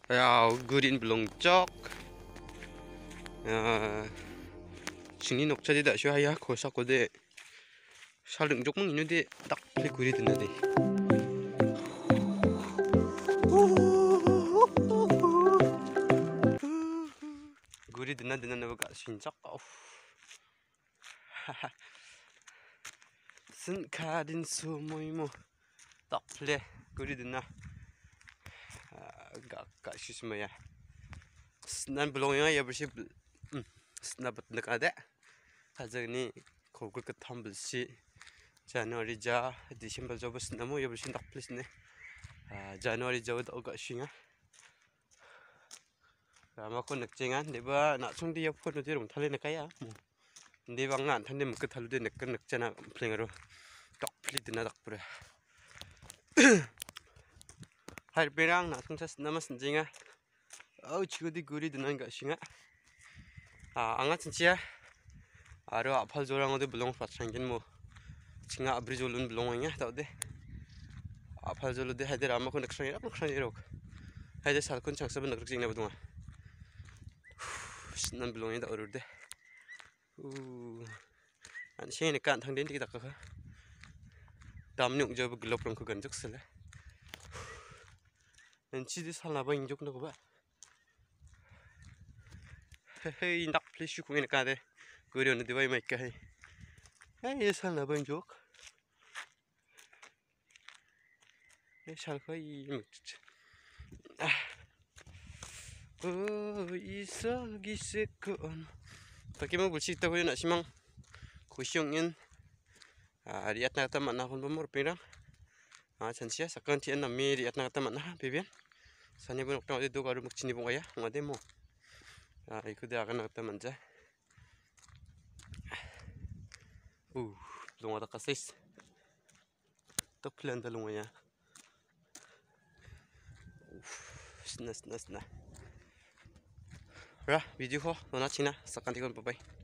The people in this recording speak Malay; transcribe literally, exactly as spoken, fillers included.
Ya, gurin belum cok. Ya, sini nok jadi tak sih ya, kosak kode. Saling jok mung ini deh, tak pilih guri dina deh. Guri dina dina nabo gak sinjak. Sen kadin sumoy mo, tak pilih guri dina. Gak gak sih semua ya. Senan belum ya bersih. Senan bet nak ada. Kaza ini kau gue ketam bersih. Januari ja, Desember jauh bersih namu ya bersih tak pilih nih. Januari jauh tak agak singa. Lama aku nak cengan, deba nak sung dia pun nanti rum thali nak kaya. Deba ngan thandi mukut thalu dia nak nak cena pelengaro. Tak pilih dina tak pura. Hai perang nak sung sas nama senjinga. Oh cikgu di guri dina agak singa. Ah angat senjia. Aro apal jorang ode belong pasangin mo. Singa abri jolun belongnya tau deh. Apal jolu deh hadir ama aku nak sangi apa nak sangi rok. Hadir saat kun cang seben nak jingna bedunga. Senan belongnya tak urut deh. Uh, an sih ni kan thang den kita kah. Dam nyuk jauh gelap rong kugan juk sila. Nanti di salah apa injuk nak apa? Hei, nak please syuk ni kan deh. Guru ni diwai mai kah? Hei, salah apa injuk? Hei, salah kau ini. Oh, isal gisekon. Pakai mau bersih tahu nak simang. Kusyongin. Ah, riat nak tamat nak pun pemur pirang. Ah, cansia sekarang tiada nama riat nak tamat nah, bebian. Sana pun nak itu kalau muk cini pun ayah, ngade mo. Ah, ikut dia akan nak tamat je. Uh, belum ada kasis. Tak pelan dah lumanya. Snas snas nah. Rah, video ko, nona cina, sekarang tikon bye bye.